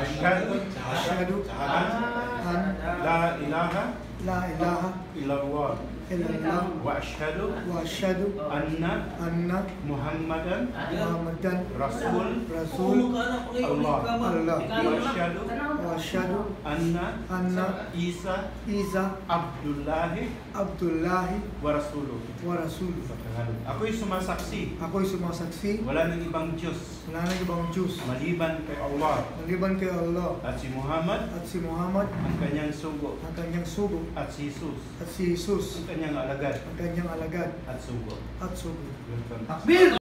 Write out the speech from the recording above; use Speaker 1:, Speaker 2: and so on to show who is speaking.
Speaker 1: Asyhadu an
Speaker 2: la ilaha
Speaker 1: la ilaha
Speaker 2: illallah
Speaker 1: illallah
Speaker 2: wa asyhadu
Speaker 1: anna
Speaker 2: Muhammadan
Speaker 1: Rasul
Speaker 2: Allah
Speaker 1: Allah
Speaker 2: wa asyhadu anna Isa Abdullahi wa rasuluh. Ako'y sumasaksi wala nang ibang Diyos maliban kay Allah at si Muhammad ang kanyang sugo at si Jesus ang kanyang alagad at sugo.
Speaker 1: Takbir!